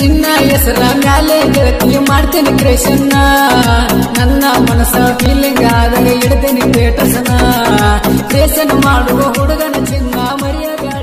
ನಿನ್ನ ಹೆಸರ ಮ್ಯಾಲೆ ಗೆಳತಿ ಮಾಡ್ತೇನೆ ಕ್ರೇಷನ್ನ ನನ್ನ ಮನಸ್ಸ ಫೀಲಿಂಗ್ ಆದರೆ ಹಿಡ್ತೇನೆ ಪೇಟಸನ ಕ್ರೇಷನ್ ಮಾಡುವ ಹುಡುಗನ ಚಿನ್ನ ಮರೆಯಬೇಡ